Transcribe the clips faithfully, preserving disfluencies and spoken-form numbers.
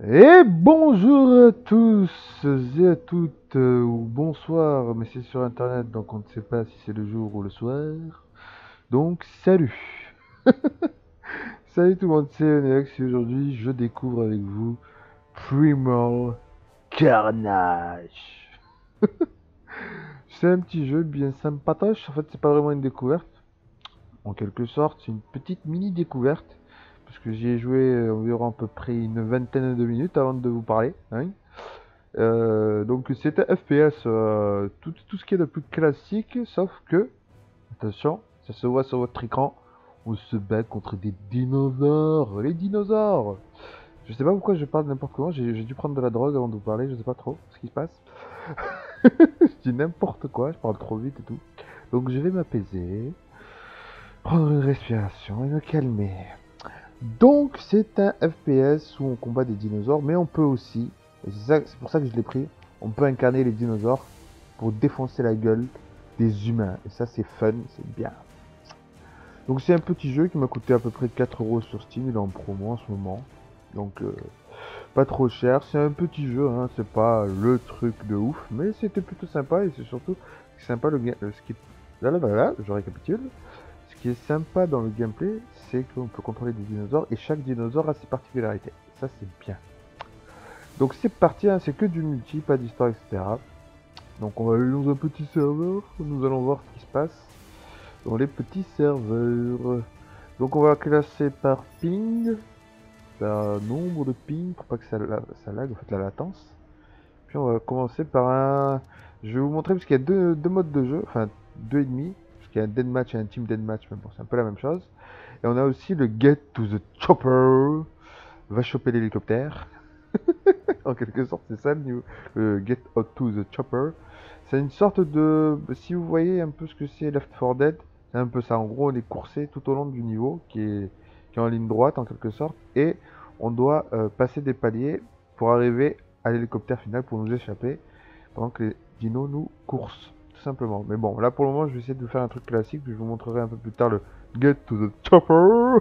Et bonjour à tous et à toutes, euh, ou bonsoir, mais c'est sur internet donc on ne sait pas si c'est le jour ou le soir. Donc salut. Salut tout le monde, c'est Neox et aujourd'hui je découvre avec vous Primal Carnage. C'est un petit jeu bien sympatoche, en fait c'est pas vraiment une découverte, en quelque sorte c'est une petite mini découverte, parce que j'y ai joué euh, environ à peu près une vingtaine de minutes avant de vous parler, hein. Euh, donc c'est un F P S, euh, tout, tout ce qui est de plus classique, sauf que, attention, ça se voit sur votre écran, on se bat contre des dinosaures, les dinosaures. Je sais pas pourquoi je parle n'importe comment, j'ai j'ai dû prendre de la drogue avant de vous parler, je sais pas trop ce qui se passe. Je dis n'importe quoi, je parle trop vite et tout. Donc je vais m'apaiser, prendre une respiration et me calmer. Donc c'est un F P S où on combat des dinosaures, mais on peut aussi, et c'est ça- c'est pour ça que je l'ai pris, on peut incarner les dinosaures pour défoncer la gueule des humains. Et ça c'est fun, c'est bien. Donc c'est un petit jeu qui m'a coûté à peu près quatre euros sur Steam, il est en promo en ce moment. Donc euh, pas trop cher, c'est un petit jeu, hein, c'est pas le truc de ouf, mais c'était plutôt sympa et c'est surtout sympa le game. Ce qui est... Là là là là, je récapitule. Ce qui est sympa dans le gameplay, c'est qu'on peut contrôler des dinosaures et chaque dinosaure a ses particularités. Ça, c'est bien. Donc c'est parti, hein, c'est que du multi, pas d'histoire, et cetera. Donc on va aller dans un petit serveur, nous allons voir ce qui se passe dans les petits serveurs. Donc on va classer par ping, par nombre de ping, pour pas que ça, la, ça lag, en fait la latence. Puis on va commencer par un... Je vais vous montrer, parce qu'il y a deux, deux modes de jeu, enfin deux et demi. Il y a un deathmatch et un team deathmatch, mais bon, c'est un peu la même chose. Et on a aussi le Get to the Chopper. Va choper l'hélicoptère. En quelque sorte, c'est ça le, niveau, le Get out to the Chopper. C'est une sorte de... Si vous voyez un peu ce que c'est Left four Dead, c'est un peu ça. En gros, on est coursé tout au long du niveau, qui est, qui est en ligne droite en quelque sorte. Et on doit euh, passer des paliers pour arriver à l'hélicoptère final pour nous échapper. Pendant que les dinos nous coursent, tout simplement. Mais bon, là pour le moment, je vais essayer de faire un truc classique. Je vous montrerai un peu plus tard le Get to the Chopper.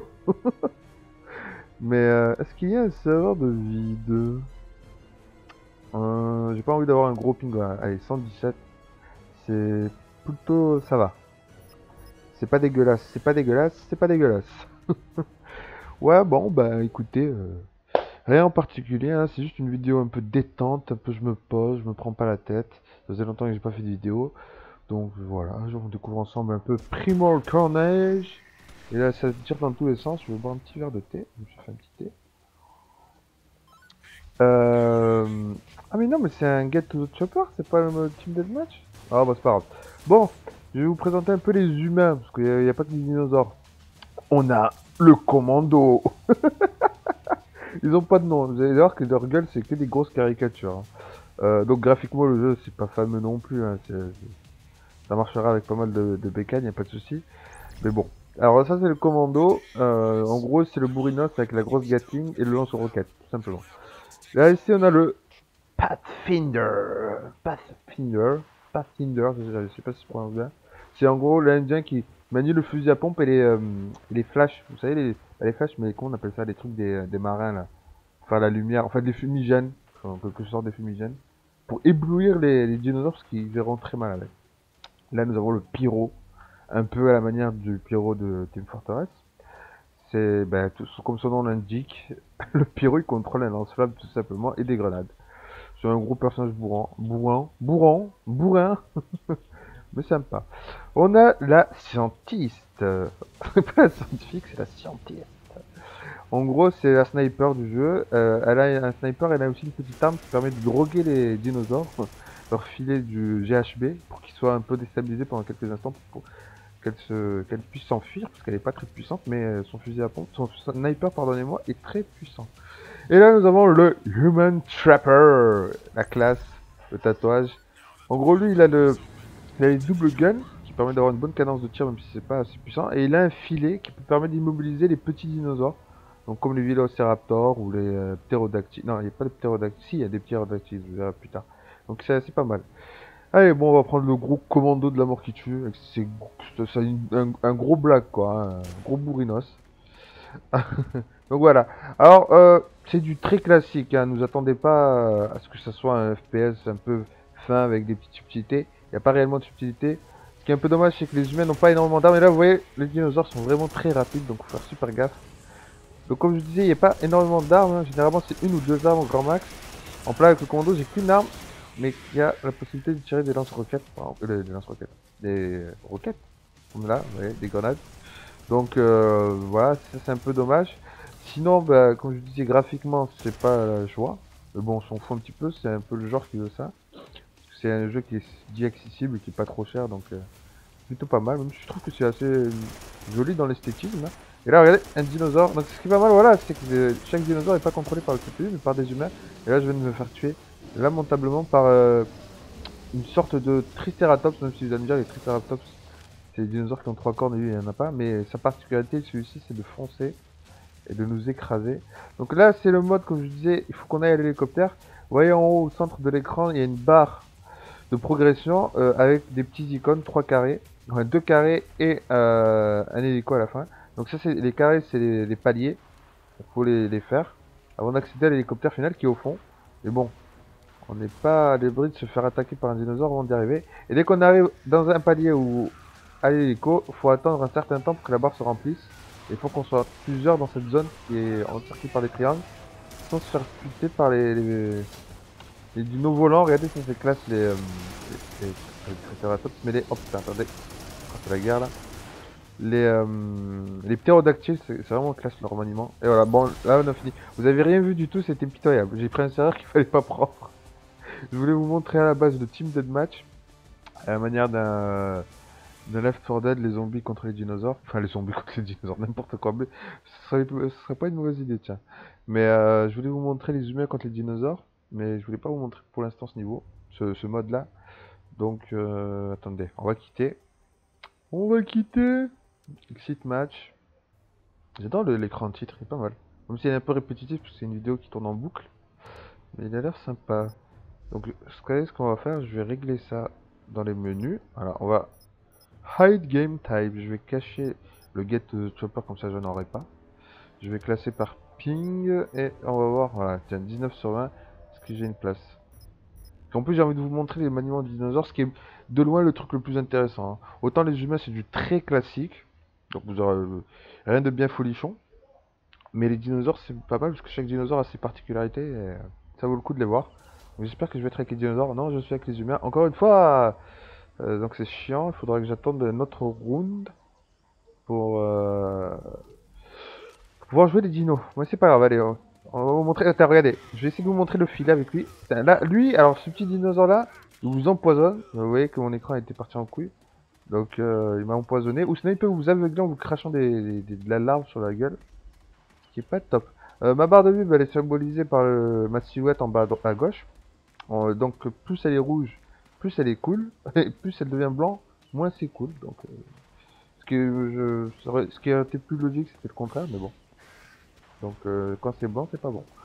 Mais euh, est-ce qu'il y a un serveur de vide? euh, J'ai pas envie d'avoir un gros ping. Voilà. Allez, cent dix-sept. C'est plutôt... ça va. C'est pas dégueulasse, c'est pas dégueulasse, c'est pas dégueulasse. Ouais, bon, bah écoutez, euh, rien en particulier, hein, c'est juste une vidéo un peu détente, un peu je me pose, je me prends pas la tête. Ça faisait longtemps que j'ai pas fait de vidéo. Donc voilà, on découvre ensemble un peu Primal Carnage. Et là, ça tire dans tous les sens. Je vais boire un petit verre de thé. Je me suis fait un petit thé. Euh... Ah mais non, mais c'est un Get to the Chopper, c'est pas le mode Team Deathmatch? Ah bah c'est pas grave. Bon, je vais vous présenter un peu les humains, parce qu'il n'y a, a pas que les dinosaures. On a le commando. Ils ont pas de nom. Vous allez voir que leur gueule, c'est que des grosses caricatures, hein. Euh, donc graphiquement, le jeu, c'est pas fameux non plus, hein. Ça marchera avec pas mal de, de bécanes, y a pas de souci. Mais bon. Alors ça c'est le commando. Euh, en gros c'est le bourrinos avec la grosse Gatling et le lance-roquette, tout simplement. Là ici on a le Pathfinder. Pathfinder. Pathfinder, je, je sais pas si je prononce bien. C'est en gros l'Indien qui manie le fusil à pompe et les, euh, et les flashs. Vous savez les, pas les flashs mais comment on appelle ça, les trucs des, des marins là. Enfin la lumière, enfin des fumigènes. En quelque sorte des fumigènes. Pour éblouir les, les dinosaures parce qu'ils verront très mal avec. Là nous avons le pyro. Un peu à la manière du pyro de Team Fortress. C'est, ben, tout, comme son nom l'indique, le pyro il contrôle un lance-flamme tout simplement et des grenades. C'est un gros personnage bourrant, bourrant, bourrant, bourrin, mais sympa. On a la scientiste. C'est pas la scientifique, c'est la scientiste. En gros, c'est la sniper du jeu. Euh, elle a un sniper, elle a aussi une petite arme qui permet de droguer les dinosaures, leur filer du G H B pour qu'ils soient un peu déstabilisés pendant quelques instants pour, qu'elle se qu'elle puisse s'enfuir parce qu'elle est pas très puissante, mais son fusil à pompe, son sniper pardonnez-moi, est très puissant. Et là nous avons le Human Trapper, la classe, le tatouage. En gros lui il a le il a les double guns qui permet d'avoir une bonne cadence de tir même si c'est pas assez puissant, et il a un filet qui peut permettre d'immobiliser les petits dinosaures. Donc comme les Vélociraptors ou les euh, ptérodactyles. Non, il n'y a pas de ptérodactyles, si il y a des ptérodactyles, je verrai plus tard. Donc c'est pas mal. Allez, bon, on va prendre le gros commando de la mort qui tue. C'est un, un gros blague, quoi. Hein, un gros bourrinos. Donc voilà. Alors, euh, c'est du très classique, hein. Ne nous attendez pas à ce que ça soit un F P S un peu fin avec des petites subtilités. Il n'y a pas réellement de subtilité. Ce qui est un peu dommage, c'est que les humains n'ont pas énormément d'armes. Et là, vous voyez, les dinosaures sont vraiment très rapides, donc il faut faire super gaffe. Donc comme je vous disais, il n'y a pas énormément d'armes, hein. Généralement, c'est une ou deux armes au grand max. En plein avec le commando, j'ai qu'une arme, mais il y a la possibilité de tirer des lance-roquettes. Enfin, euh, des lance-roquettes. Des roquettes, comme là, vous voyez, des grenades. Donc euh, voilà, ça c'est un peu dommage. Sinon, bah, comme je disais, graphiquement, c'est pas la joie. Mais bon, on s'en fout un petit peu, c'est un peu le genre qui veut ça. C'est un jeu qui est dit accessible et qui est pas trop cher, donc euh, plutôt pas mal. Même si je trouve que c'est assez euh, joli dans l'esthétisme. Et là, regardez, un dinosaure. Donc ce qui est pas mal, voilà, c'est que euh, chaque dinosaure n'est pas contrôlé par le C P U, mais par des humains. Et là, je viens de me faire tuer lamentablement par euh, une sorte de Triceratops, même si vous allez me dire, les Triceratops, c'est des dinosaures qui ont trois cornes et lui, il n'y en a pas. Mais sa particularité, celui-ci, c'est de foncer et de nous écraser. Donc là, c'est le mode, comme je disais, il faut qu'on aille à l'hélicoptère. Vous voyez en haut, au centre de l'écran, il y a une barre de progression euh, avec des petits icônes, trois carrés, enfin, deux carrés et euh, un hélico à la fin. Donc ça, c'est les carrés, c'est les, les paliers. Il faut les, les faire avant d'accéder à l'hélicoptère final qui est au fond. Mais bon, on n'est pas à l'abri de se faire attaquer par un dinosaure avant d'y arriver. Et dès qu'on arrive dans un palier ou à l'hélico, il faut attendre un certain temps pour que la barre se remplisse. Il faut qu'on soit plusieurs dans cette zone qui est encerclée par des triangles sans se faire buter par les, les, les dinos volants. Regardez, ça c'est classe les, euh, les, les, les Triceratops, mais les... Oh putain, attendez, c'est la guerre là. Les, euh, les ptérodactyles, c'est c'est vraiment classe leur maniement. Et voilà, bon, là on a fini. Vous avez rien vu du tout, c'était pitoyable. J'ai pris un serveur qu'il fallait pas prendre. Je voulais vous montrer à la base de Team Deathmatch, à la manière d'un de Left four Dead, les zombies contre les dinosaures. Enfin, les zombies contre les dinosaures, n'importe quoi. Mais ce serait, ce serait pas une mauvaise idée, tiens. Mais euh, je voulais vous montrer les humains contre les dinosaures. Mais je voulais pas vous montrer pour l'instant ce niveau, ce, ce mode-là. Donc, euh, attendez, on va quitter. On va quitter. Exit match. J'adore le- l'écran de titre, il est pas mal. Même s'il est un peu répétitif, parce que c'est une vidéo qui tourne en boucle. Mais il a l'air sympa. Donc, ce qu'on va faire, je vais régler ça dans les menus. Alors, on va hide game type. Je vais cacher le get chopper, comme ça je n'en aurai pas. Je vais classer par ping et on va voir. Voilà, tiens, dix-neuf sur vingt. Est-ce que j'ai une place? En plus, j'ai envie de vous montrer les maniements des dinosaures, ce qui est de loin le truc le plus intéressant, hein. Autant les humains, c'est du très classique. Donc, vous aurez euh, rien de bien folichon. Mais les dinosaures, c'est pas mal parce que chaque dinosaure a ses particularités et euh, ça vaut le coup de les voir. J'espère que je vais être avec les dinosaures. Non, je suis avec les humains. Encore une fois, euh, donc c'est chiant. Il faudra que j'attende notre round pour, euh, pour pouvoir jouer les dinos. Ouais, c'est pas grave. Allez, on, on va vous montrer. Attends, regardez. Je vais essayer de vous montrer le filet avec lui. Putain, là, lui, alors ce petit dinosaure là, il vous empoisonne. Vous voyez que mon écran était parti en couille. Donc euh, il m'a empoisonné. Ou sinon il peut vous aveugler en vous crachant des, des- des- de la larve sur la gueule. Qui est pas top. Euh, ma barre de vue, bah, elle est symbolisée par le- ma silhouette en bas à, dro- à gauche. Euh, donc plus elle est rouge, plus elle est cool. Et plus elle devient blanc, moins c'est cool. Donc, euh, ce, qui je, serais- ce qui a été plus logique, c'était le contraire, mais bon. Donc euh, quand c'est blanc, c'est pas bon.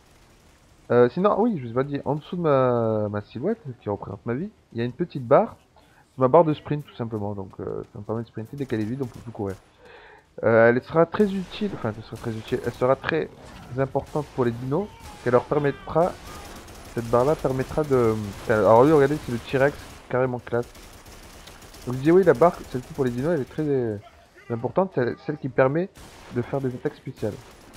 Euh, sinon, oui, je vous ai pas dit, en dessous de ma, ma silhouette, qui représente ma vie, il y a une petite barre. C'est ma barre de sprint tout simplement. Donc euh, ça me permet de sprinter dès qu'elle est vide, on peut plus courir. Euh, elle sera très utile, enfin elle sera très utile, elle sera très importante pour les dinos, qu'elle leur permettra, cette barre là permettra de... Alors lui regardez c'est le T-Rex, carrément classe. Donc je dis oui la barre, celle-ci pour les dinos elle est très euh, importante, c'est celle qui permet de faire des attaques spéciales.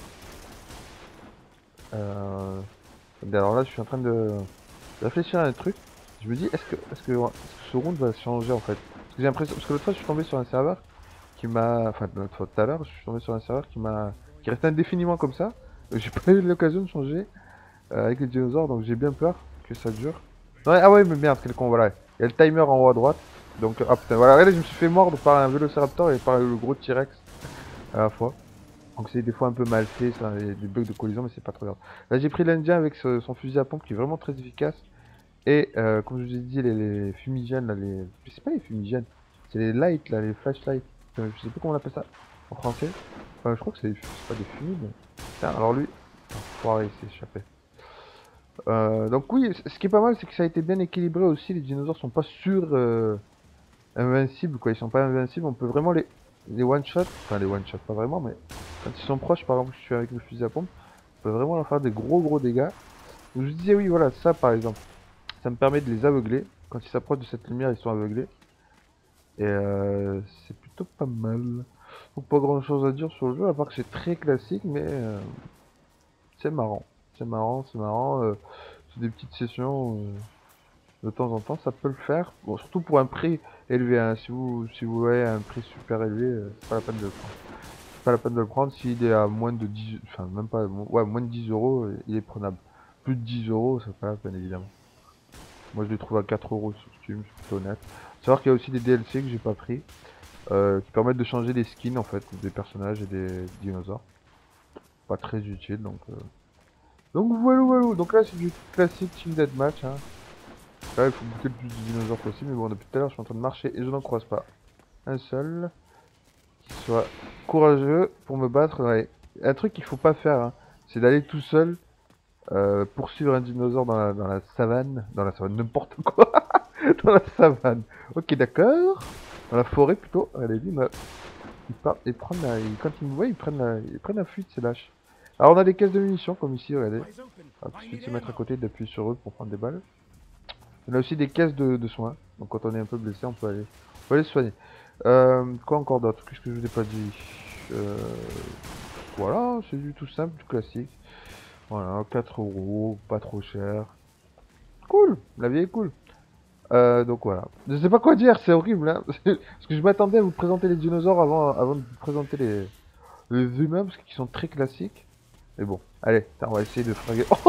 Euh... Alors là je suis en train de réfléchir à un truc, je me dis est-ce que, est-ce que, est-ce que ce round va changer en fait? Parce que j'ai l'impression, parce que l'autre fois je suis tombé sur un serveur qui m'a, enfin l'autre fois tout à l'heure, je suis tombé sur un serveur qui m'a, qui reste indéfiniment comme ça. Euh, J'ai pas eu l'occasion de changer euh, avec les dinosaures, donc j'ai bien peur que ça dure. Ouais, ah ouais, mais merde, quel con, voilà. Il y a le timer en haut à droite. Donc, ah putain, voilà, regardez, je me suis fait mordre par un Vélociraptor et par le gros T-Rex à la fois. Donc c'est des fois un peu mal fait, ça, il y a des bugs de collision, mais c'est pas trop grave. Là j'ai pris l'Indien avec ce- son fusil à pompe qui est vraiment très efficace. Et euh, comme je vous ai dit, les, les fumigènes, là, les... Je sais pas les fumigènes, c'est les lights, là, les flashlights. Euh, je sais plus comment on appelle ça en français. Enfin, je crois que c'est c'est pas des fumées, mais... Tiens, alors lui, enfoiré, il s'est échappé. Euh, donc oui, c- ce qui est pas mal, c'est que ça a été bien équilibré aussi. Les dinosaures sont pas sur euh, invincibles, quoi. Ils sont pas invincibles. On peut vraiment les, les one-shot. Enfin, les one-shot, pas vraiment, mais quand ils sont proches, par exemple, je suis avec le fusil à pompe, on peut vraiment leur faire des gros gros dégâts. Donc je disais oui voilà, ça par exemple, ça me permet de les aveugler. Quand ils s'approchent de cette lumière, ils sont aveuglés. Et euh, c'est plutôt pas mal. Donc pas grand chose à dire sur le jeu, à part que c'est très classique, mais euh, c'est marrant. C'est marrant, c'est marrant. Euh, c'est des petites sessions, euh, de temps en temps, ça peut le faire. Bon, surtout pour un prix élevé, hein. Si vous, si vous voyez un prix super élevé, euh, c'est pas la peine de le prendre. C'est pas la peine de le prendre s'il est à moins de dix, enfin même pas, ouais, moins de dix euros, euh, il est prenable. Plus de dix euros, ça pas la peine évidemment. Moi je l'ai trouvé à quatre euros sur Steam, je suis plutôt honnête. Savoir qu'il y a aussi des D L C que j'ai pas pris, euh, qui permettent de changer les skins en fait, des personnages et des dinosaures. Pas très utile donc. Euh... Donc voilà, voilà. Donc là c'est du classique Team Deathmatch. Hein. Là il faut buter le plus de dinosaures possible, mais bon depuis tout à l'heure je suis en train de marcher et je n'en croise pas un seul qui soit courageux pour me battre. Ouais. Un truc qu'il faut pas faire, hein, c'est d'aller tout seul euh, poursuivre un dinosaure dans la, dans la savane, dans la savane, n'importe quoi, dans la savane. Ok d'accord, dans la forêt plutôt. Allez lui, bah, ils partent et prennent la, ils- quand ils me voient, ils prennent la, ils prennent la fuite, c'est lâche. Alors on a des caisses de munitions comme ici, regardez. On va tout de suite se mettre à côté, d'appuyer sur eux pour prendre des balles. On a aussi des caisses de, de soins. Donc quand on est un peu blessé, on peut aller, on peut aller se soigner. Euh, quoi encore d'autre? Qu'est-ce que je vous ai pas dit? euh, Voilà, c'est du tout simple, du classique. Voilà, quatre euros, pas trop cher. Cool, la vie est cool. Euh, donc voilà. Je sais pas quoi dire, c'est horrible, hein. Parce que je m'attendais à vous présenter les dinosaures avant, avant de vous présenter les, les humains, parce qu'ils sont très classiques. Mais bon, allez, on va essayer de fraguer. Oh,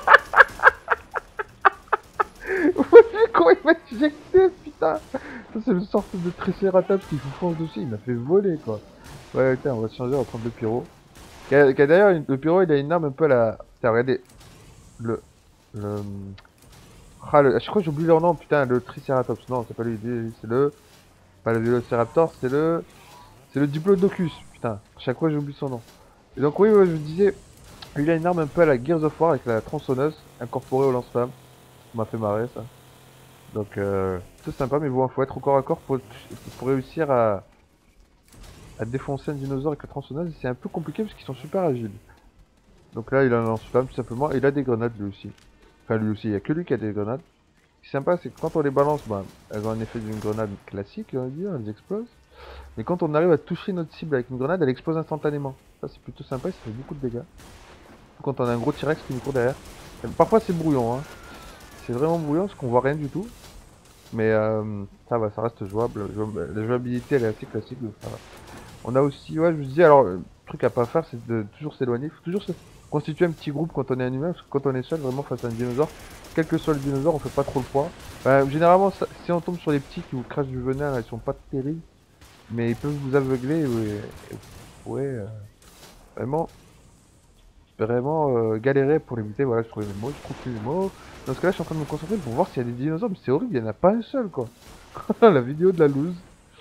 vous voyez comment il m'a éjecté, putain! Ça, c'est le sort de Triceratops qui vous fonce dessus, il m'a fait voler, quoi. Ouais, tiens, on va se changer, on va prendre le pyro. Qui a- qui a D'ailleurs, une- le pyro, il a une arme un peu à la... Tiens, regardez. Le... Le... Ah, le... je crois que j'ai oublié leur nom, putain, le Triceratops. Non, c'est pas lui, lui, c'est le... Pas le Vélociraptor, c'est le... C'est le Diplodocus, putain. À chaque fois, j'oublie son nom. Et donc, oui, ouais, je vous disais, lui, il a une arme un peu à la Gears of War avec la tronçonneuse incorporée au lance-flamme. Ça m'a fait marrer, ça. Donc, euh, c'est sympa, mais bon, faut être au corps à corps pour, pour réussir à... à défoncer un dinosaure avec la tronçonneuse. C'est un peu compliqué parce qu'ils sont super agiles. Donc là, il a un lance-flamme, tout simplement. Et il a des grenades, lui aussi. Enfin, lui aussi, il n'y a que lui qui a des grenades. Ce qui est sympa, c'est que quand on les balance, ben, elles ont un effet d'une grenade classique, on va dire, elles explosent. Mais quand on arrive à toucher notre cible avec une grenade, elle explose instantanément. Ça, c'est plutôt sympa et ça fait beaucoup de dégâts. Quand on a un gros T-Rex qui nous court derrière. Parfois, c'est brouillon, hein. C'est vraiment brouillon parce qu'on voit rien du tout. Mais euh, ça va, ça reste jouable. La jouabilité, elle est assez classique. Donc ça va. On a aussi, ouais, je vous disais, alors, le truc à pas faire, c'est de toujours s'éloigner. Il faut toujours se constituer un petit groupe quand on est un humain, parce que quand on est seul, vraiment face à un dinosaure, quel que soit le dinosaure, on fait pas trop le poids. Euh, généralement, ça- si on tombe sur les petits qui vous crachent du venin, là, ils sont pas terribles, mais ils peuvent vous aveugler, ouais, et vous pourrez euh, vraiment, vraiment euh, galérer pour l'éviter. Voilà, je trouve mes mots, je trouve plus les mots. Dans ce cas-là, je suis en train de me concentrer pour voir s'il y a des dinosaures, mais c'est horrible, il y en a pas un seul, quoi. La vidéo de la loose.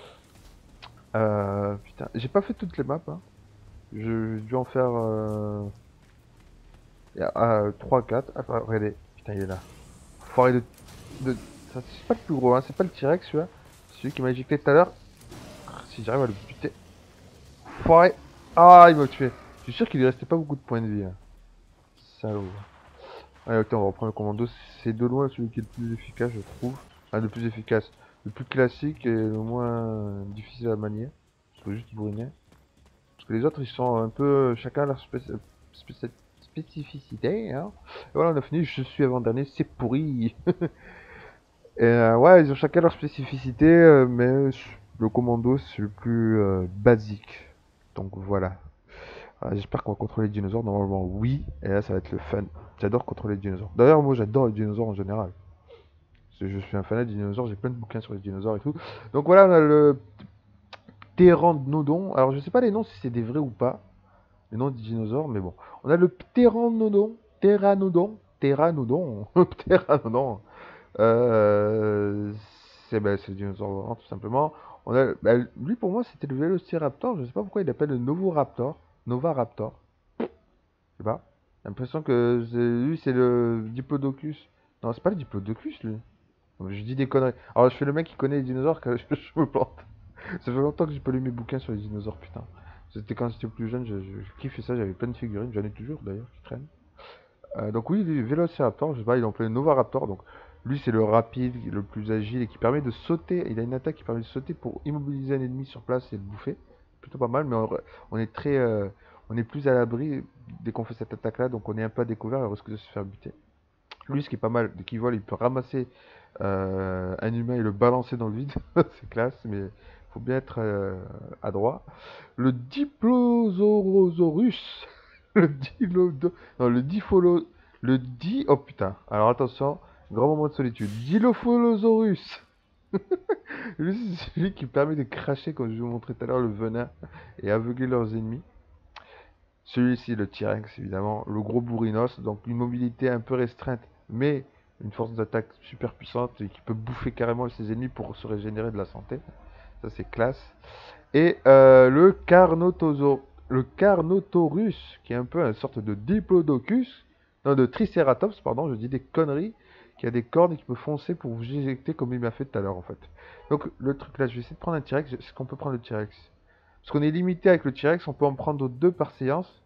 Euh, putain, j'ai pas fait toutes les maps, hein. Je- J'ai dû en faire euh, il y a, ah, trois quatre. Ah, regardez, putain, il est là. Foiré de. de... ça, c'est pas le plus gros, hein. C'est pas le T-Rex, celui-là. C'est celui qui m'a éjecté tout à l'heure. Ah, si j'arrive à le buter. Foiré. Ah, il m'a tué. Je suis sûr qu'il lui restait pas beaucoup de points de vie. Hein. Salaud. Allez, ok, on va reprendre le commando. C'est de loin celui qui est le plus efficace, je trouve. Ah, le plus efficace. Le plus classique et le moins difficile à manier. Il faut juste bourriner. Parce que les autres, ils sont un peu chacun leur spéc- spéc- spécificité. Hein. Et voilà, on a fini. Je suis avant-dernier, c'est pourri. Et euh, ouais, ils ont chacun leur spécificité, euh, mais le commando, c'est le plus euh, basique. Donc voilà. Euh, J'espère qu'on va contrôler les dinosaures. Normalement, oui. Et là, ça va être le fun. J'adore contrôler les dinosaures. D'ailleurs, moi, j'adore les dinosaures en général. Parce que je suis un fan des dinosaures. J'ai plein de bouquins sur les dinosaures et tout. Donc voilà, on a le Pteranodon. Alors, je sais pas les noms si c'est des vrais ou pas. Les noms des dinosaures, mais bon. On a le Pteranodon. Pteranodon. Pteranodon. Pteranodon. Euh, c'est ben, c'est le dinosaure volant, tout simplement. On a, bah, lui, pour moi, c'était le Vélociraptor. Je sais pas pourquoi il l'appelle le Novoraptor. Novaraptor. Je sais pas. J'ai l'impression que c'est- lui, c'est le Diplodocus. Non, c'est pas le Diplodocus, lui. Je dis des conneries. Alors, je fais le mec qui connaît les dinosaures, que je, je me plante. Ça fait longtemps que j'ai pas lu mes bouquins sur les dinosaures, putain. C'était quand j'étais plus jeune, je, je, je kiffais ça, j'avais plein de figurines, j'en ai toujours d'ailleurs, je traîne. Euh, donc oui, les Vélociraptor, je sais pas, il en appelé le Novaraptor, donc lui c'est le rapide, le plus agile et qui permet de sauter, il a une attaque qui permet de sauter pour immobiliser un ennemi sur place et le bouffer. Plutôt pas mal, mais on, on est très, euh, on est plus à l'abri dès qu'on fait cette attaque là, donc on est un peu à découvert et on risque de se faire buter. Lui, ce qui est pas mal, dès qu'il vole, il peut ramasser euh, un humain et le balancer dans le vide. C'est classe, mais faut bien être euh, adroit. Le Diplosaurosaurus. Le Dilodo... Non, le Difolo... Le Di... Oh putain. Alors attention, grand moment de solitude. Dilophosaurus. Lui, c'est celui qui permet de cracher, comme je vous montrais tout à l'heure, le venin et aveugler leurs ennemis. Celui-ci, le T-Rex, évidemment, le gros bourrinos, donc une mobilité un peu restreinte, mais une force d'attaque super puissante et qui peut bouffer carrément ses ennemis pour se régénérer de la santé. Ça, c'est classe. Et euh, le Carnotosaur, le Carnotaurus, qui est un peu une sorte de Diplodocus, non, de Triceratops, pardon, je dis des conneries, qui a des cornes et qui peut foncer pour vous éjecter comme il m'a fait tout à l'heure, en fait. Donc, le truc là, je vais essayer de prendre un T-Rex. Est-ce qu'on peut prendre le T-Rex? Parce qu'on est limité avec le T-Rex, on peut en prendre deux par séance.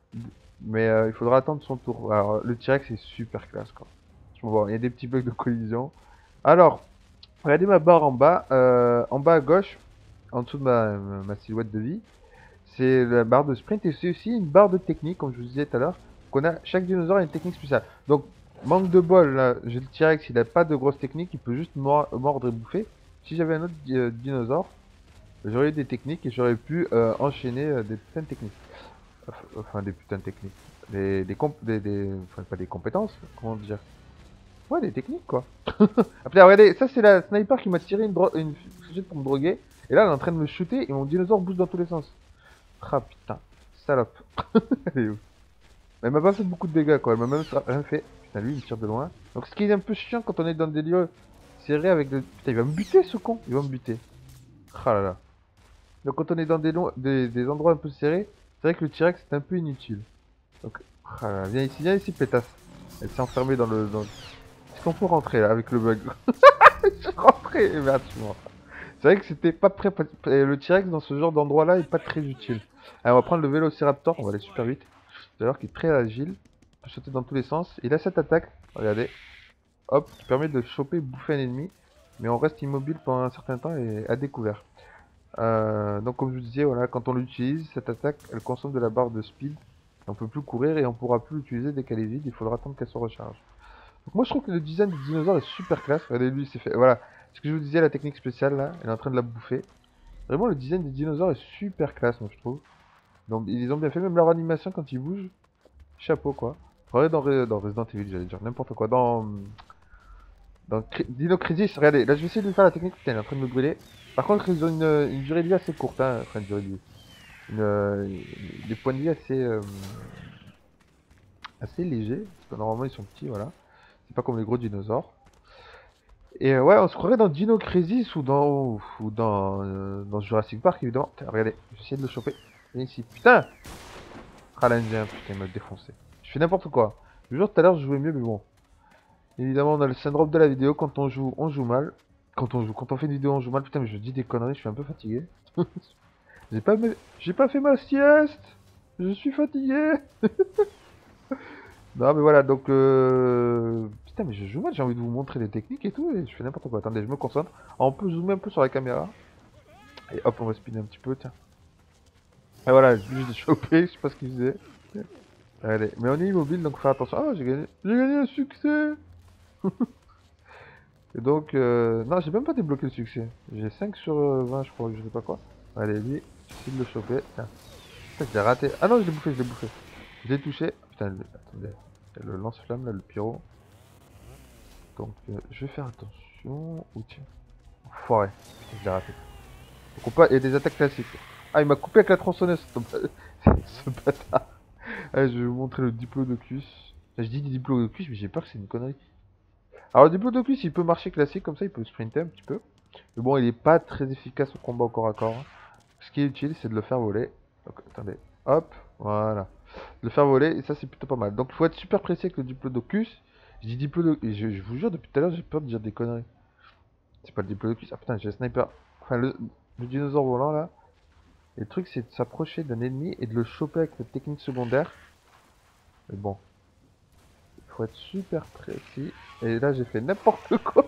Mais euh, il faudra attendre son tour. Alors, le T-Rex est super classe, quoi. Je vois, il y a des petits bugs de collision. Alors, regardez ma barre en bas. Euh, en bas à gauche, en dessous de ma, ma silhouette de vie, c'est la barre de sprint et c'est aussi une barre de technique, comme je vous disais tout à l'heure. Qu'on a, chaque dinosaure a une technique spéciale. Donc, manque de bol, là, j'ai le T-Rex, il n'a pas de grosse technique, il peut juste mor- mordre et bouffer. Si j'avais un autre di- euh, dinosaure, j'aurais eu des techniques et j'aurais pu euh, enchaîner euh, des putains de techniques. Enfin, des putains de techniques. Des, des, comp des, des, enfin, pas des compétences, comment dire. Ouais, des techniques, quoi. Après, regardez, ça, c'est la sniper qui m'a tiré une, une fusée pour me droguer. Et là, elle est en train de me shooter et mon dinosaure bouge dans tous les sens. Ah, putain. Salope. Elle est où? Elle m'a pas fait beaucoup de dégâts, quoi. Elle m'a même rien fait. Putain, lui, il me tire de loin. Donc, ce qui est un peu chiant quand on est dans des lieux serrés avec des... Putain, il va me buter, ce con. Il va me buter. Ah là là. Donc, quand on est dans des, des, des endroits un peu serrés, c'est vrai que le T-Rex, c'est un peu inutile. Donc, ah là, viens ici, viens ici, pétasse. Elle s'est enfermée dans le... Dans... Est-ce qu'on peut rentrer, là, avec le bug? Je suis rentré, merde, je suis mort. C'est vrai que c'était pas très... Le T-Rex, dans ce genre d'endroit-là, est pas très utile. Allez, on va prendre le Vélociraptor, on va aller super vite. D'ailleurs, qui est très agile. Peut sauter dans tous les sens. Il a cette attaque, regardez. Hop, qui permet de choper, bouffer un ennemi. Mais on reste immobile pendant un certain temps et à découvert. Euh, donc comme je vous disais, voilà, quand on l'utilise, cette attaque, elle consomme de la barre de speed. On peut plus courir et on pourra plus l'utiliser dès qu'elle est vide, il faudra attendre qu'elle se recharge. Donc moi je trouve que le design du dinosaure est super classe. Regardez lui, c'est fait. Voilà, ce que je vous disais, la technique spéciale là, elle est en train de la bouffer. Vraiment le design des dinosaures est super classe, moi je trouve. Donc ils ont bien fait, même leur animation quand ils bougent. Chapeau quoi. Regardez dans, dans Resident Evil, j'allais dire n'importe quoi. Dans, dans Dino Crisis, regardez, là je vais essayer de faire la technique, putain, elle est en train de me brûler. Par contre, ils ont une, une durée de vie assez courte, hein, enfin une durée de vie. Une, euh, des points de vie assez, euh, assez légers, parce que normalement ils sont petits, voilà. C'est pas comme les gros dinosaures. Et euh, ouais, on se croirait dans Dino Crisis ou dans, ou dans, euh, dans Jurassic Park, évidemment. Putain, regardez, j'essaie de le choper. Viens ici, putain. Ah l'Indien, putain, il m'a défoncé. Je fais n'importe quoi. Je vous jure, tout à l'heure je jouais mieux, mais bon. Évidemment, on a le syndrome de la vidéo, quand on joue, on joue mal. Quand on joue, quand on fait une vidéo, on joue mal. Putain, mais je dis des conneries, je suis un peu fatigué. J'ai pas, me- j'ai pas fait ma sieste. Je suis fatigué. Non, mais voilà, donc... Euh... Putain, mais je joue mal, j'ai envie de vous montrer des techniques et tout, et je fais n'importe quoi. Attendez, je me concentre. Ah, on peut zoomer un peu sur la caméra. Et hop, on va spinner un petit peu, tiens. Et voilà, lui, je l'ai chopé, je sais pas ce qu'il faisait. Allez, mais on est immobile, donc faire attention. Ah, j'ai gagné. J'ai gagné un succès. Et donc, euh... non, j'ai même pas débloqué le succès. J'ai cinq sur vingt, je crois, je sais pas quoi. Allez, lui, j'essaie de le choper. Tiens. Putain, je l'ai raté. Ah non, je l'ai bouffé, je l'ai bouffé. Je l'ai touché. Putain, le- attendez. Il y a le lance-flamme, là, le pyro. Donc, euh, je vais faire attention. Ou tiens. Enfoiré. Putain, je l'ai raté. Donc, on peut... Il y a des attaques classiques. Ah, il m'a coupé avec la tronçonneuse. Ce bâtard. Ah, je vais vous montrer le diplodocus. Enfin, je dis diplodocus, mais j'ai peur que c'est une connerie. Alors, le diplodocus, il peut marcher classique comme ça, il peut sprinter un petit peu. Mais bon, il est pas très efficace au combat au corps à corps, hein. Ce qui est utile, c'est de le faire voler. Donc, attendez. Hop, voilà. De le faire voler, et ça, c'est plutôt pas mal. Donc, il faut être super précis avec le diplodocus. Je dis diplodocus. Je, je vous jure, depuis tout à l'heure, j'ai peur de dire des conneries. C'est pas le diplodocus. Ah putain, j'ai le sniper. Enfin, le, le dinosaure volant là. Et le truc, c'est de s'approcher d'un ennemi et de le choper avec cette technique secondaire. Mais bon, il faut être super précis. Et là, j'ai fait n'importe quoi.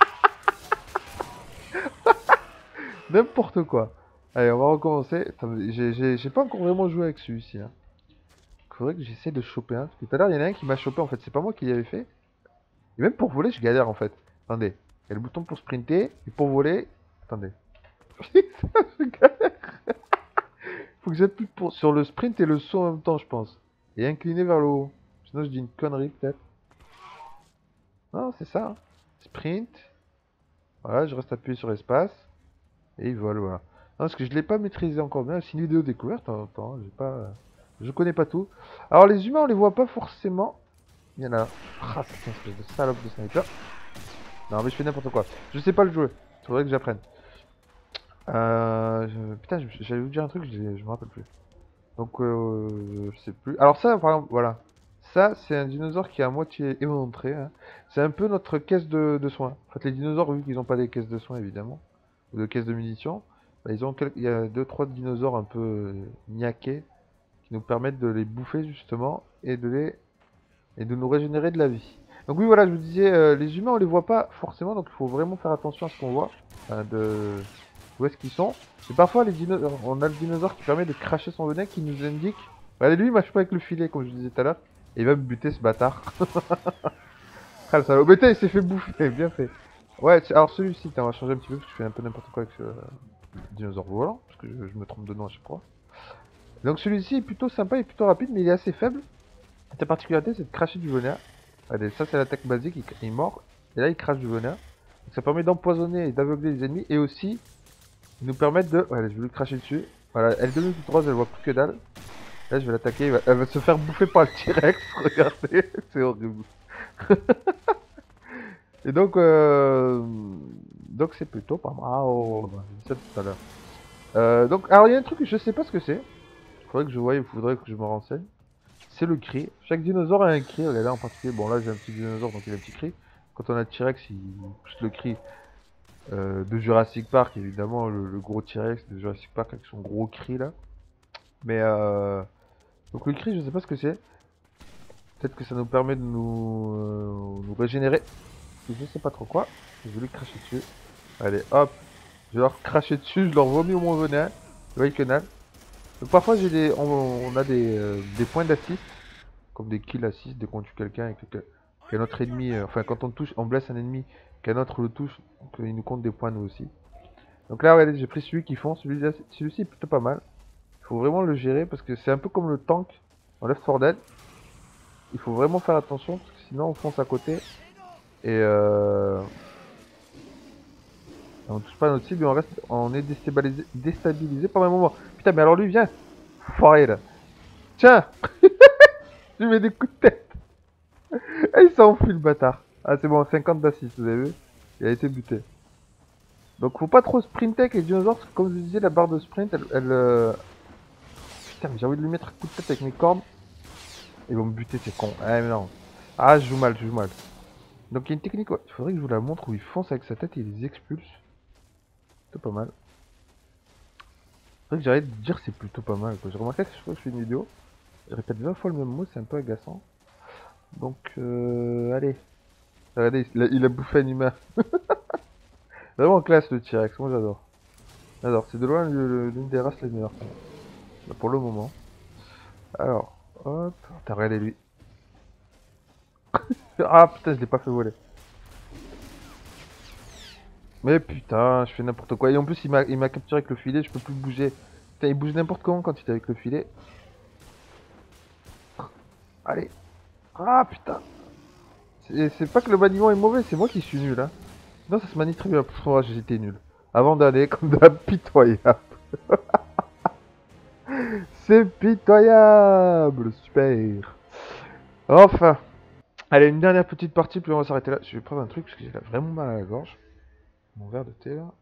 N'importe quoi. Allez, on va recommencer. J'ai pas encore vraiment joué avec celui-ci. Hein. Il faudrait que j'essaie de choper un. Parce que tout à l'heure, il y en a un qui m'a chopé. En fait, c'est pas moi qui l'avais fait. Et même pour voler, je galère en fait. Attendez. Il y a le bouton pour sprinter. Et pour voler. Attendez. Je galère. Faut que j'appuie pour... sur le sprint et le saut en même temps, je pense. Et incliner vers le haut. Sinon, je dis une connerie peut-être. Non, c'est ça. Hein. Sprint. Voilà, je reste appuyé sur espace. Et il vole, voilà. Non, parce que je l'ai pas maîtrisé encore bien. C'est une vidéo découverte en même temps. J'ai pas... Je connais pas tout. Alors, les humains, on les voit pas forcément. Il y en a. Ah, putain, espèce de salope de sniper. Non, mais je fais n'importe quoi. Je sais pas le jouer. Il faudrait que j'apprenne. Euh... je- Putain, je- j'allais vous dire un truc, je, je me rappelle plus. Donc, euh, je sais plus. Alors ça, par exemple, voilà. Ça, c'est un dinosaure qui est à moitié éventré. Hein. C'est un peu notre caisse de, de soins. En fait, les dinosaures, vu qu'ils n'ont pas des caisses de soins, évidemment, ou de caisses de munitions, bah, ils ont quel- il y a deux, trois dinosaures un peu euh, niaqués qui nous permettent de les bouffer, justement, et de les et de nous régénérer de la vie. Donc oui, voilà, je vous disais, euh, les humains, on les voit pas forcément, donc il faut vraiment faire attention à ce qu'on voit, euh, de où est-ce qu'ils sont. Et parfois, les dinosaures, on a le dinosaure qui permet de cracher son venin, qui nous indique. Regardez, lui, il marche pas avec le filet, comme je vous disais tout à l'heure. Et il va me buter, ce bâtard. Ah, le salaud. Mais putain, il s'est fait bouffer, bien fait. Ouais, alors celui-ci, on va changer un petit peu, parce que je fais un peu n'importe quoi avec ce euh, dinosaure volant, parce que je, je me trompe de nom à chaque fois. Donc celui-ci est plutôt sympa et plutôt rapide, mais il est assez faible. Sa particularité, c'est de cracher du venin. Regardez, ça c'est l'attaque basique, il, il mord, et là il crache du venin. Donc ça permet d'empoisonner et d'aveugler les ennemis, et aussi, ils nous permettent de... Voilà, je vais lui cracher dessus. Voilà, elle devient toute rose, elle voit plus que dalle. Là je vais l'attaquer, elle, elle va se faire bouffer par le T-Rex, regardez, c'est horrible. Et donc, euh... donc c'est plutôt pas mal. Oh, j'ai dit ça tout à l'heure. Euh, donc, alors il y a un truc que je sais pas ce que c'est. Il faudrait que je voie, il faudrait que je me renseigne. C'est le cri. Chaque dinosaure a un cri. Regardez en particulier. Bon là j'ai un petit dinosaure donc il a un petit cri. Quand on a le T-Rex, il pousse le cri euh, de Jurassic Park évidemment, le, le gros T-Rex de Jurassic Park avec son gros cri là. Mais euh... donc le cri, je sais pas ce que c'est. Peut-être que ça nous permet de nous, euh, nous régénérer. Je sais pas trop quoi. Je vais lui cracher dessus. Allez hop. Je vais leur cracher dessus. Je leur vomis au moins venin. Vous voyez que dalle. Donc parfois j'ai des, on, on a des, euh, des points d'assist. Comme des kills assist dès qu'on tue quelqu'un et que qu'un autre ennemi, euh, enfin quand on touche, on blesse un ennemi, qu'un autre le touche, donc euh, il nous compte des points nous aussi. Donc là regardez, j'ai pris celui qui fonce, celui-ci celui est plutôt pas mal. Il faut vraiment le gérer parce que c'est un peu comme le tank en Left four Dead. Il faut vraiment faire attention parce que sinon on fonce à côté et euh, on touche pas notre cible et on reste, on est déstabilisé, déstabilisé pendant un moment. Putain mais alors lui viens, foiré là. Tiens, je lui mets des coups de tête. Et il s'enfuit le bâtard. Ah c'est bon, cinquante d'assist, vous avez vu? Il a été buté. Donc faut pas trop sprinter avec les dinosaures, parce que comme je vous disais, la barre de sprint, elle... elle euh... Putain, mais j'ai envie de lui mettre un coup de tête avec mes cornes. Ils vont me buter, c'est con. Ah mais non. Ah, je joue mal, je joue mal. Donc il y a une technique, ouais. Il faudrait que je vous la montre, où il fonce avec sa tête et il les expulse. C'est pas mal. C'est vrai que j'arrête de dire c'est plutôt pas mal, quoi. J'ai remarqué que chaque fois que je fais une vidéo, je répète vingt fois le même mot, c'est un peu agaçant. Donc, euh... allez. Regardez, il a, il a bouffé un humain. Vraiment classe le T-Rex, moi j'adore. J'adore, c'est de loin l'une des races les meilleures. Bah, pour le moment. Alors, hop, t'as regardé lui. Ah putain, je l'ai pas fait voler. Mais putain, je fais n'importe quoi. Et en plus, il m'a il m'a capturé avec le filet, je peux plus bouger. Putain, il bouge n'importe comment quand il est avec le filet. Allez. Ah putain. C'est pas que le maniement est mauvais, c'est moi qui suis nul. Hein. Non, ça se manie très bien. Oh, j'étais nul. Avant d'aller, comme d'hab, pitoyable. C'est pitoyable. Super. Enfin. Allez, une dernière petite partie, puis on va s'arrêter là. Je vais prendre un truc parce que j'ai vraiment mal à la gorge. Mon verre de thé là.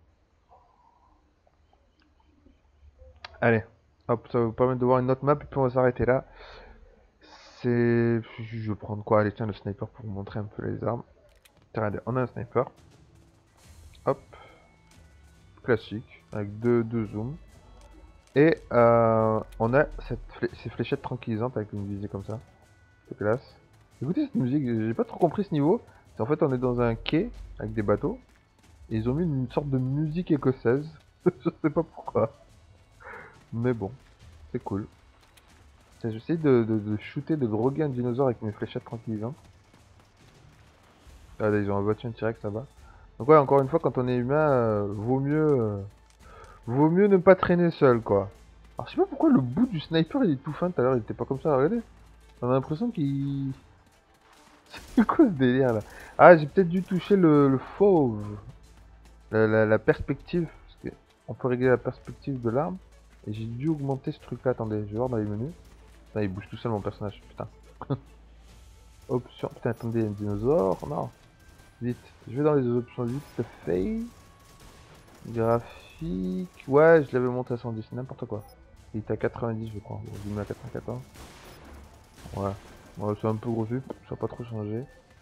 Allez, hop, ça va vous permettre de voir une autre map et puis on va s'arrêter là. C'est... Je vais prendre quoi? Allez, tiens, le sniper pour vous montrer un peu les armes. Regardez, on a un sniper. Hop. Classique, avec deux, deux zooms. Et euh, on a cette flé ces fléchettes tranquillisantes avec une visée comme ça. C'est classe. Écoutez cette musique, j'ai pas trop compris ce niveau. En fait, on est dans un quai avec des bateaux. Et ils ont mis une sorte de musique écossaise. Je sais pas pourquoi. Mais bon, c'est cool. J'essaie de, de, de shooter, de droguer un dinosaure avec mes fléchettes tranquillisantes. Regardez, ils ont abattu un T-Rex là-bas. Donc ouais, encore une fois, quand on est humain, euh, vaut mieux euh, vaut mieux ne pas traîner seul, quoi. Alors je sais pas pourquoi le bout du sniper il est tout fin tout à l'heure, il était pas comme ça, regardez. On a l'impression qu'il... C'est quoi ce délire là? Ah, j'ai peut-être dû toucher le, le fauve. La, la, la perspective. Parce que on peut régler la perspective de l'arme. Et j'ai dû augmenter ce truc là, attendez, je vais voir dans les menus. Putain, il bouge tout seul mon personnage, putain. Option, putain, attendez, un dinosaure, non. Vite, je vais dans les options vite fait. Graphique, ouais, je l'avais monté à cent dix, n'importe quoi. Il était à quatre-vingt-dix, je crois. Bon, je le mets à quatre-vingt-quatorze. Ouais, ouais c'est un peu grossu, ça n'a pas trop changé.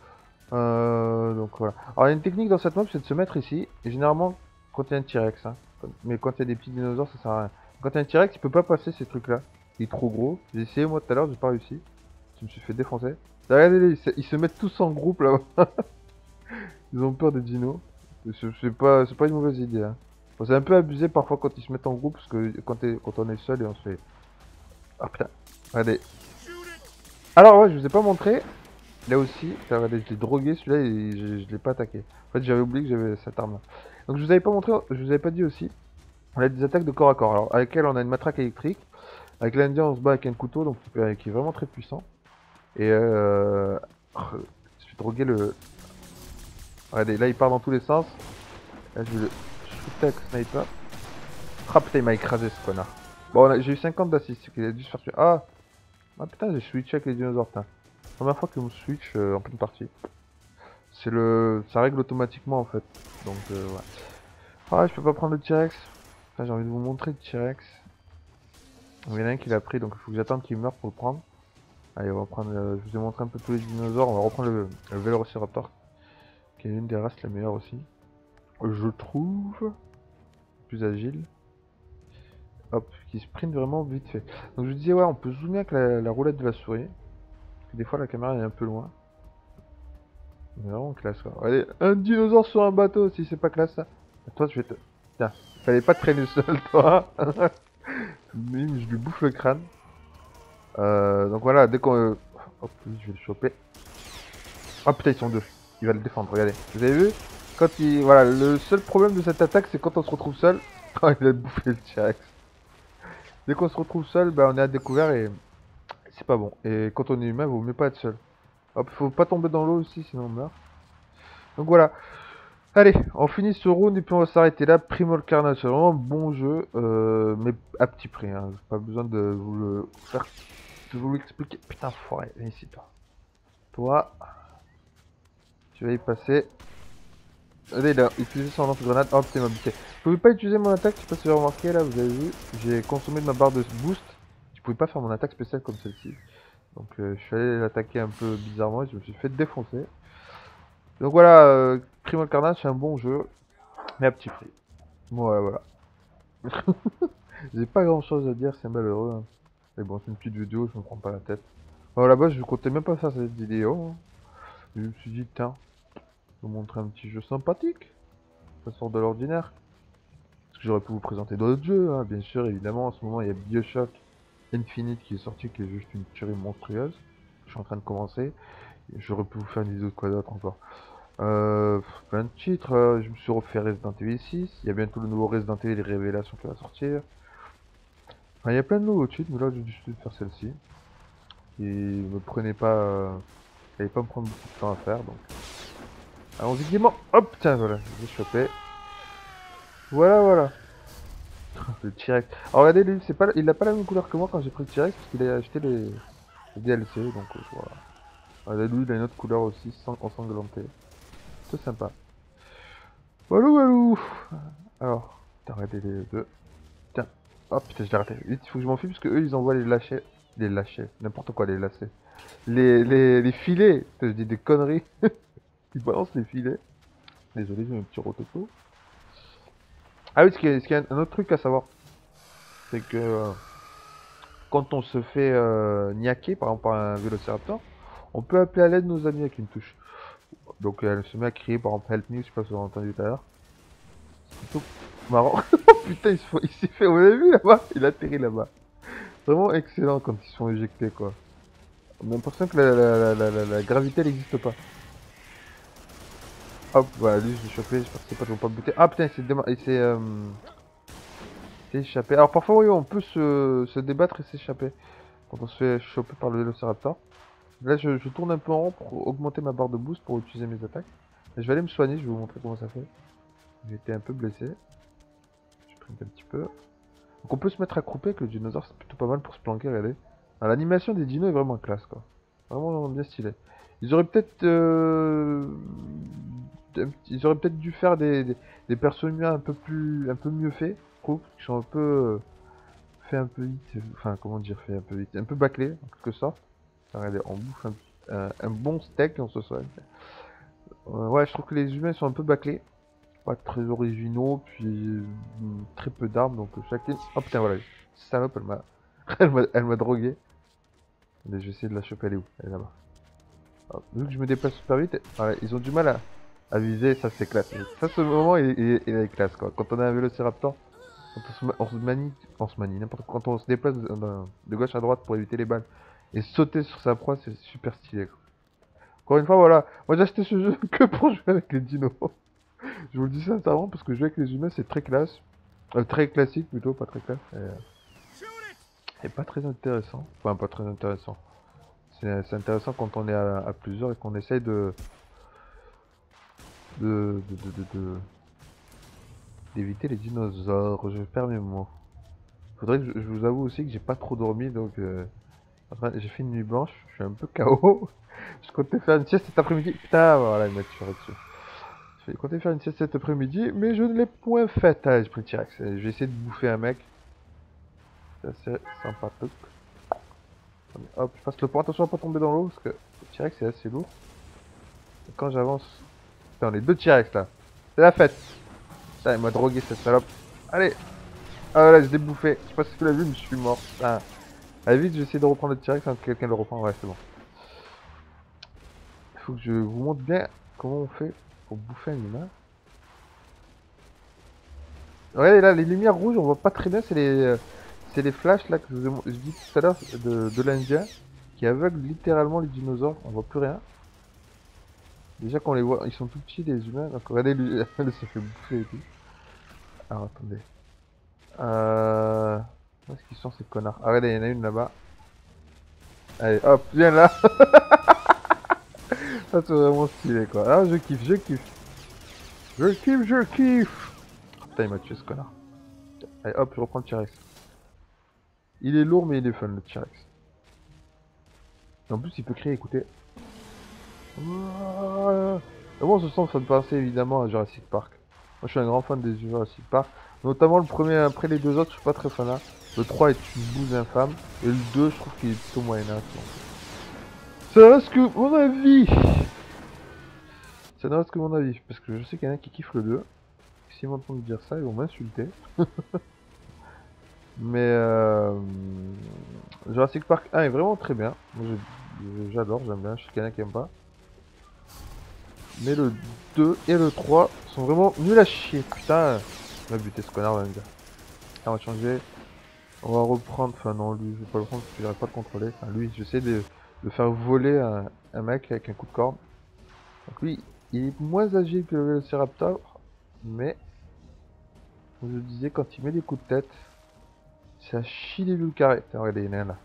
Euh, donc voilà. Alors, il y a une technique dans cette map, c'est de se mettre ici. Et généralement, quand il y a un T-Rex, hein. Mais quand il y a des petits dinosaures, ça sert à rien. Quand il y a un T-Rex, il peut pas passer ces trucs-là. Il est trop gros. J'ai essayé moi tout à l'heure, j'ai pas réussi. Je me suis fait défoncer. Regardez, ils se, ils se mettent tous en groupe là-bas. Ils ont peur des dinos. C'est pas, c'est pas une mauvaise idée. Hein. Bon, c'est un peu abusé parfois quand ils se mettent en groupe parce que quand, quand on est seul et on se fait. Ah putain, regardez. Alors ouais, je vous ai pas montré. Là aussi, regardez, je l'ai drogué celui-là et je, je l'ai pas attaqué. En fait, j'avais oublié que j'avais cette arme là. Donc je vous avais pas montré, je vous avais pas dit aussi. On a des attaques de corps à corps. Alors avec elle, on a une matraque électrique. Avec l'Indien, on se bat avec un couteau donc qui est vraiment très puissant. Et euh. Je vais droguer le. Regardez, là il part dans tous les sens. Là je vais le shooter avec le sniper. Ah putain, il m'a écrasé ce connard. Bon, j'ai eu cinquante d'assist, il a dû se faire tuer. Ah, ah putain, j'ai switché avec les dinosaures, putain. Première fois que je me switch euh, en pleine partie. C'est le... Ça règle automatiquement en fait. Donc euh, ouais. Ah, je peux pas prendre le T-Rex. J'ai envie de vous montrer le T-Rex. Il y en a un qui l'a pris, donc il faut que j'attende qu'il meure pour le prendre. Allez, on va prendre... Euh, je vous ai montré un peu tous les dinosaures. On va reprendre le, le Velociraptor. Qui est une des races la meilleure aussi. Je trouve... Plus agile. Hop, qui sprint vraiment vite fait. Donc je disais, ouais, on peut zoomer avec la, la roulette de la souris. Parce que des fois la caméra est un peu loin. Mais vraiment classe quoi. Allez, un dinosaure sur un bateau, si c'est pas classe ça. Toi, je vais te... Tiens, fallait pas traîner seul, toi. Bim, je lui bouffe le crâne. Euh, donc voilà, dès qu'on... Euh... Hop, oui, je vais le choper. Oh putain, ils sont deux. Il va le défendre, regardez. Vous avez vu? Quand il... Voilà, le seul problème de cette attaque, c'est quand on se retrouve seul. Oh, il a bouffé le T-Rex. Dès qu'on se retrouve seul, bah, on est à découvert et c'est pas bon. Et quand on est humain, vaut mieux pas être seul. Hop, faut pas tomber dans l'eau aussi, sinon on meurt. Donc voilà. Allez, on finit ce round et puis on va s'arrêter là. Primal Carnage, c'est vraiment un bon jeu, euh, mais à petit prix. Hein. Pas besoin de vous le faire, de vous l'expliquer. Putain, foiré, viens ici toi. Toi, tu vas y passer. Allez, il a utilisé son lance-grenade. Hop, c'est m'a buté. Je pouvais pas utiliser mon attaque, je sais pas si vous avez remarqué là, vous avez vu. J'ai consommé de ma barre de boost. Je pouvais pas faire mon attaque spéciale comme celle-ci. Donc euh, je suis allé l'attaquer un peu bizarrement et je me suis fait défoncer. Donc voilà, euh, Primal Carnage c'est un bon jeu, mais à petit prix. Ouais, voilà. J'ai pas grand chose à dire, c'est malheureux. Hein. Mais bon, c'est une petite vidéo, je me prends pas la tête. Bon, là-bas, je comptais même pas faire cette vidéo. Hein. Je me suis dit, tiens, je vais vous montrer un petit jeu sympathique. Ça sort de l'ordinaire. Parce que j'aurais pu vous présenter d'autres jeux, hein. Bien sûr, évidemment, en ce moment, il y a Bioshock Infinite qui est sorti, qui est juste une tuerie monstrueuse. Je suis en train de commencer. J'aurais pu vous faire une vidéo de quoi d'autre encore. Euh, plein de titres. Euh, je me suis refait Resident Evil six. Il y a bientôt le nouveau Resident Evil Révélation qui va sortir. Enfin, il y a plein de nouveaux titres, mais là j'ai décidé de faire celle-ci. Et me prenez pas. Euh, allez pas me prendre beaucoup de temps à faire donc. Allons-y gaiement. Hop, tiens, voilà, j'ai chopé. Voilà, voilà. Le T-Rex. Alors regardez, lui, c'est pas, il a pas la même couleur que moi quand j'ai pris le T-Rex parce qu'il a acheté les, les D L C, donc euh, voilà. Regardez, lui, il a une autre couleur aussi, sans ensanglanté. C'est sympa. Walou, walou. Alors, t'as arrêté les deux. Tiens. Oh putain, je l'ai raté. Vite, il faut que je m'enfuis parce que eux, ils envoient les lâchers. Les lâchers. N'importe quoi, les lacets. Les, les, les filets. Je dis des conneries. Ils balancent les filets. Désolé, j'ai un petit rototo. Ah oui, ce qu'il y a, ce qu'il y a un autre truc à savoir. c'est que euh, quand on se fait euh, niaquer, par exemple par un vélociraptor, on peut appeler à l'aide nos amis avec une touche. Donc elle se met à crier par exemple help me, je sais pas si vous avez entendu tout à l'heure. C'est plutôt marrant. Putain, il se faut- il s'est fait, vous avez vu là-bas? Il atterrit là-bas. Vraiment excellent quand ils sont éjectés quoi. On a l'impression que la, la, la, la, la- la gravité elle n'existe pas. Hop, voilà, lui je l'ai chopé, j'espère que c'est pas, je vais pas le buter. Ah putain, il s'est déma- il s'est euh, s'est échappé. Alors parfois oui, on peut se, se débattre et s'échapper quand on se fait choper par le vélociraptor. Là je, je tourne un peu en rond pour augmenter ma barre de boost pour utiliser mes attaques. Et je vais aller me soigner, je vais vous montrer comment ça fait. J'ai été un peu blessé. Je prends un petit peu. Donc on peut se mettre accroupi avec le dinosaure, c'est plutôt pas mal pour se planquer, regardez. Ah, l'animation des dinos est vraiment classe quoi. Vraiment bien stylé. Ils auraient peut-être euh, un petit- ils auraient peut-être dû faire des, des, des persos humains un peu plus un peu mieux faits, je trouve, qui sont un peu euh, fait un peu vite, enfin comment dire fait un peu vite, un peu bâclés en quelque sorte. Regardez, on bouffe un, un, un bon steak et on se soigne. Euh, ouais, je trouve que les humains sont un peu bâclés, pas très originaux, puis euh, très peu d'armes, donc chacun. Oh putain voilà, salope, elle m'a elle m'a elle m'a drogué. Allez, je vais essayer de la choper, elle est où? Elle est là-bas. Hop, vu que je me déplace super vite, ouais, ils ont du mal à, à viser, ça c'est classe. Ça, ce moment, il, il- il est classe quoi. Quand on a un vélociraptor, quand on se, ma- on se manie, on se manie, n'importe quoi. Quand on se déplace de, de- de gauche à droite pour éviter les balles et sauter sur sa proie, c'est super stylé quoi. Encore une fois, voilà, moi j'ai acheté ce jeu que pour jouer avec les dinos. Je vous le dis sincèrement parce que jouer avec les humains c'est très classe. Euh, très classique plutôt, pas très classe. Et, et pas très intéressant. Enfin, pas très intéressant. C'est c'est intéressant quand on est à, à plusieurs et qu'on essaye de de de de de- de- d'éviter les dinosaures. Je perds mes mots. Faudrait que je, je vous avoue aussi que j'ai pas trop dormi donc euh, enfin, j'ai fait une nuit blanche. Je suis un peu K O. Je comptais faire une sieste cet après-midi. Putain, voilà, il m'a tué dessus. Je comptais faire une sieste cet après-midi, mais je ne l'ai point faite. Allez, j'ai pris le T-Rex. Je vais essayer de bouffer un mec. C'est assez sympathique. Hop, je passe le pont. Attention à pas tomber dans l'eau parce que le T-Rex est assez lourd. Et quand j'avance. Putain, on est deux T-Rex là. C'est la fête. Putain, il m'a drogué cette salope. Allez. Ah là, je l'ai bouffé. Je sais pas si tu l'as vu, mais je suis mort. Ah. Allez vite, j'essaie de reprendre le T-Rex avant que quelqu'un le reprend. Ouais, c'est bon. Il faut que je vous montre bien comment on fait pour bouffer un humain. Ouais, là, les lumières rouges, on voit pas très bien. C'est les, euh, c'est les flashs là que je vous ai je dis tout à l'heure de, de l'Indien qui aveugle littéralement les dinosaures. On voit plus rien. Déjà qu'on les voit, ils sont tout petits les humains. Donc regardez, lui, elle se fait bouffer et tout. Alors attendez. Euh... Où est-ce qu'ils sont ces connards? Ah regardez, il y en a une là-bas. Allez, hop, viens là. Ça c'est vraiment stylé quoi. Ah je kiffe, je kiffe. Je kiffe, je kiffe. Oh, putain, il m'a tué ce connard. Allez hop, je reprends le T-Rex. Il est lourd mais il est fun le T-Rex. En plus il peut crier, écoutez. Ah, bon, ce son, ça me pensait évidemment à Jurassic Park. Moi je suis un grand fan des Jurassic Park. Notamment le premier, après les deux autres, je suis pas très fan. Hein. Le trois est une bouse infâme. Et le deux, je trouve qu'il est plutôt moyen. Ça reste que mon avis. Ça ne reste que mon avis. Parce que je sais qu'il y en a qui kiffent le deux. S'ils m'entendent dire ça, ils vont m'insulter. Mais euh, Jurassic Park un est vraiment très bien. Moi j'adore, j'aime bien. Je sais qu'il y en a qui aiment pas. Mais le deux et le trois sont vraiment nuls à chier. Putain, on va buter ce connard, on va me dire. Ah, on va changer. On va reprendre. Enfin, non, lui, je vais pas le prendre parce que j'arrive pas à le contrôler. Enfin, lui, j'essaie de, de faire voler un, un mec avec un coup de corde. Donc, lui, il est moins agile que le Velociraptor. Mais, comme je disais, quand il met des coups de tête, c'est à chier les loups carrés. Tiens, regardez, il y en a un là.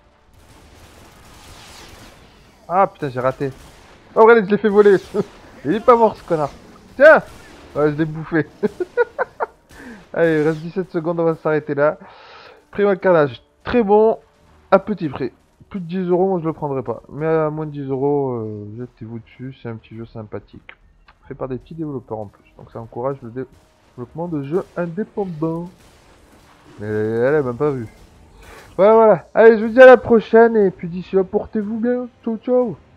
Ah putain, j'ai raté. Oh, regardez, je l'ai fait voler. Il est pas mort ce connard. Tiens. Ouais, je l'ai bouffé. Allez, il reste dix-sept secondes, on va s'arrêter là. Prix au carnage, très bon, à petit prix. Plus de dix euros, moi je le prendrai pas. Mais à moins de dix euros, euh, jetez-vous dessus, c'est un petit jeu sympathique. Fait par des petits développeurs en plus. Donc ça encourage le développement de jeux indépendants. Mais elle a même pas vu. Voilà, voilà. Allez, je vous dis à la prochaine. Et puis d'ici là, portez-vous bien. Ciao, ciao.